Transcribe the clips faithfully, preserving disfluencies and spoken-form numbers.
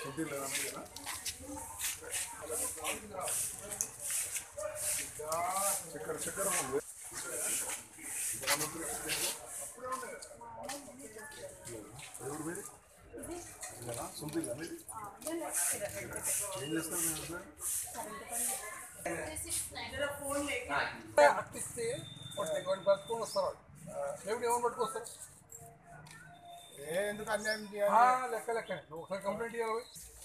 చక్కెర చక్కెర ఏం చేస్తారు అట్టిస్తే వాడిని పట్టుకొని వస్తారు దేవుడు ఏమని పట్టుకొస్తారు ఎందుకు అన్యాయం చేయాలి లెక్క లెక్క నువ్వు ఒకసారి కంప్లైంట్ చేయాలి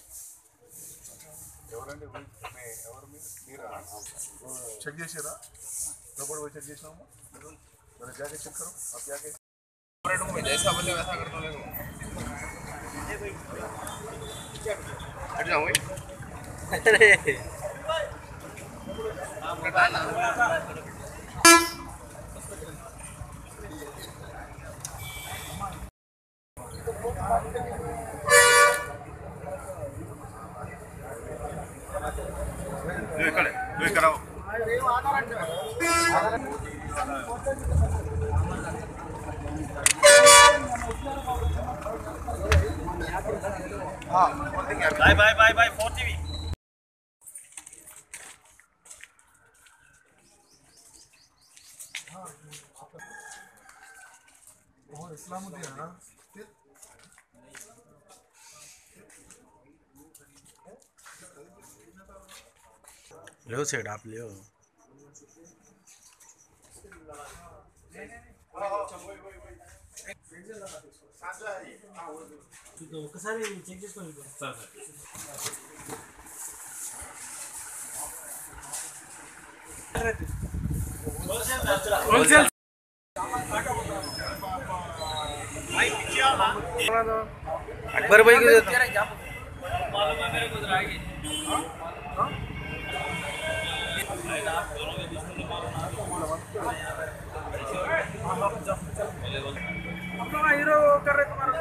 ఎవరండి ఎవరు మీరా చెక్ చేసారా లోపల పోయి చెక్ చేసినాము मेरा जाके चेक करो आप जाके में जैसा बोले वैसा कर दो हट जाओ भाई अरे करे वे कराओ bye bye bye bye four TV oh Islamuddin ना लो सेट आप लियो ఒకసారి చెక్ చేసుకోండి సార్ హోల్సేల్ अकबर भाई को मालूम है मेरे को आएगी अपना हीरो कर रहे तुम्हारा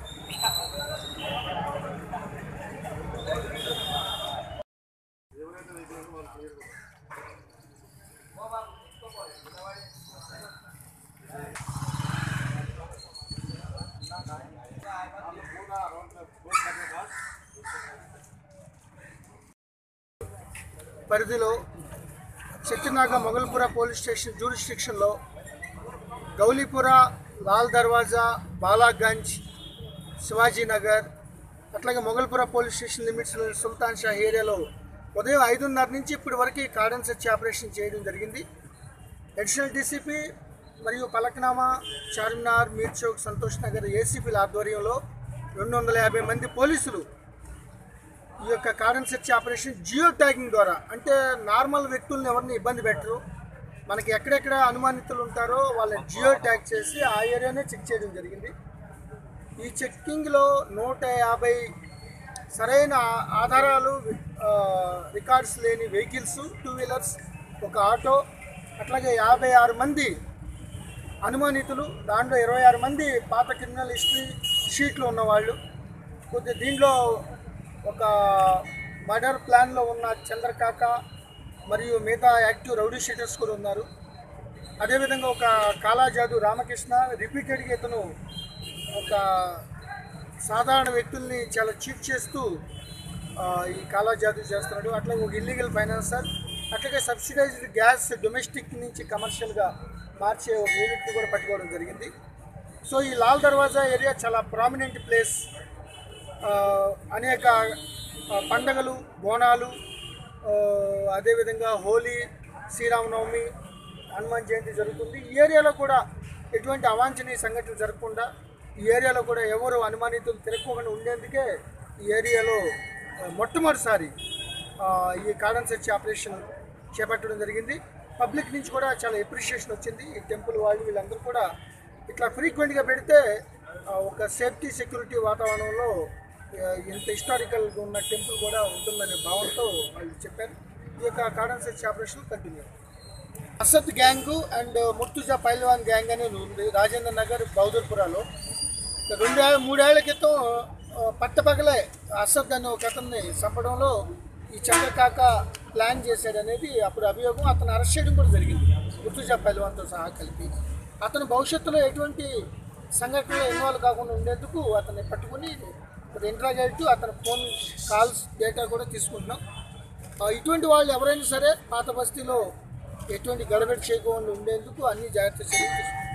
పరిధిలో చెట్టునాగ మొగల్పుర పోలీస్ స్టేషన్ జ్యూరిస్డిక్షన్లో గౌలీపుర లాల్ దర్వాజా బాలాగంజ్ శివాజీనగర్ అట్లాగే మొగల్పుర పోలీస్ స్టేషన్ లిమిట్స్లో సుల్తాన్ షా ఏరియాలో ఉదయం ఐదున్నర నుంచి ఇప్పటి వరకు కార్డన్ సెర్చ్ ఆపరేషన్ చేయడం జరిగింది. అడిషనల్ డీసీపీ మరియు పలక్నామా చార్మినార్ మీర్ చౌక్ సంతోష్ నగర్ ఏసీపీల ఆధ్వర్యంలో రెండు వందల యాభై మంది పోలీసులు ఈ యొక్క cordon search operation geo tagging ద్వారా అంటే నార్మల్ వ్యక్తులను ఎవరిని ఇబ్బంది పెట్టరు, మనకి ఎక్కడెక్కడ అనుమానితులు ఉంటారో వాళ్ళని జియో ట్యాగ్ చేసి ఆ ఏరియానే చెక్ చేయడం జరిగింది. ఈ చెక్కింగ్లో నూట యాభై సరైన ఆధారాలు రికార్డ్స్ లేని వెహికల్స్ టూ వీలర్స్ ఒక ఆటో అట్లాగే యాభై ఆరు మంది అనుమానితులు, దాంట్లో ఇరవై ఆరు మంది పాత క్రిమినల్ హిస్టరీ షీట్లు ఉన్నవాళ్ళు, కొద్ది దీంట్లో ఒక మర్డర్ ప్లాన్లో ఉన్న చంద్రకాక మరియు మిగతా యాక్టివ్ రౌడీ షీటర్స్ కూడా ఉన్నారు. అదేవిధంగా ఒక కాలాజాదు రామకృష్ణ రిపీటెడ్గా ఇతను ఒక సాధారణ వ్యక్తుల్ని చాలా చీట్ చేస్తూ ఈ కాలాజాదు చేస్తున్నాడు. అట్లాగే ఒక ఇల్లీగల్ ఫైనాన్సర్, అట్లాగే సబ్సిడైజ్డ్ గ్యాస్ డొమెస్టిక్ నుంచి కమర్షియల్గా మార్చే ఒక యూనిట్ని కూడా పట్టుకోవడం జరిగింది. సో ఈ లాల్ దర్వాజా ఏరియా చాలా ప్రామినెంట్ ప్లేస్, అనేక పండగలు బోనాలు అదేవిధంగా హోలీ శ్రీరామనవమి హనుమాన్ జయంతి జరుగుతుంది. ఈ ఏరియాలో కూడా ఎటువంటి అవాంఛనీయ సంఘటనలు జరగకుండా ఈ ఏరియాలో కూడా ఎవరు అనుమానితులు తిరగకుండా ఉండేందుకే ఈ ఏరియాలో మొట్టమొదటిసారి ఈ కార్డన్ సెర్చ్ ఆపరేషన్ చేపట్టడం జరిగింది. పబ్లిక్ నుంచి కూడా చాలా ఎప్రిషియేషన్ వచ్చింది. ఈ టెంపుల్ వాళ్ళు వీళ్ళందరూ కూడా ఇట్లా ఫ్రీక్వెంట్గా పెడితే ఒక సేఫ్టీ సెక్యూరిటీ వాతావరణంలో ఇంత హిస్టారికల్గా ఉన్న టెంపుల్ కూడా ఉంటుందనే భావంతో వాళ్ళు చెప్పారు. ఈ యొక్క cordon search operation continue. Asad gang and Murtuza Pailwan gang అనేది ఉంది రాజేంద్ర నగర్ బౌదర్పురాలో. రెండేళ్ళ మూడేళ్ల క్రితం పట్టపగలే అసద్ అనే ఒక అతన్ని చంపడంలో ఈ చంద్రకాక ప్లాన్ చేశాడనేది అప్పుడు అభియోగం. అతను అరెస్ట్ చేయడం కూడా జరిగింది ముర్తుజా పైల్వాన్తో సహా కలిపి. అతను భవిష్యత్తులో ఎటువంటి సంఘటనలో ఇన్వాల్వ్ కాకుండా ఉండేందుకు అతన్ని పట్టుకుని అతను ఇంట్రాగేట్ అతని ఫోన్ కాల్స్ డేటా కూడా తీసుకుంటున్నాం. ఇటువంటి వాళ్ళు ఎవరైనా సరే పాత బస్తీలో ఎటువంటి గడబడి చేయకుండా ఉండేందుకు అన్ని జాగ్రత్త చర్యలు తీసుకుంటాం.